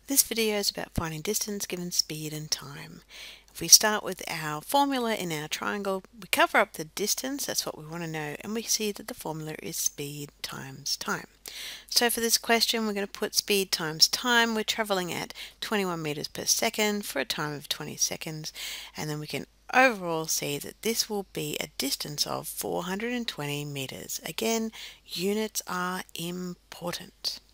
This video is about finding distance given speed and time. If we start with our formula in our triangle, we cover up the distance, that's what we want to know, and we see that the formula is speed times time. So for this question, we're going to put speed times time. We're traveling at 21 meters per second for a time of 20 seconds, and then we can overall see that this will be a distance of 420 meters. Again, units are important.